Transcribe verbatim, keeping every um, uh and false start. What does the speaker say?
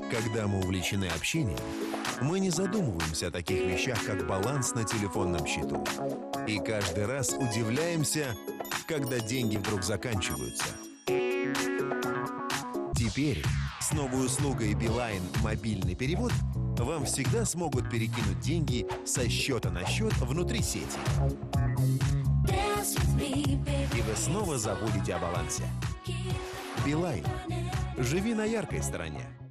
Когда мы увлечены общением, мы не задумываемся о таких вещах, как баланс на телефонном счету. И каждый раз удивляемся, когда деньги вдруг заканчиваются. Теперь с новой услугой Билайн «Мобильный перевод» вам всегда смогут перекинуть деньги со счета на счет внутри сети. И вы снова забудете о балансе. Билайн. Живи на яркой стороне.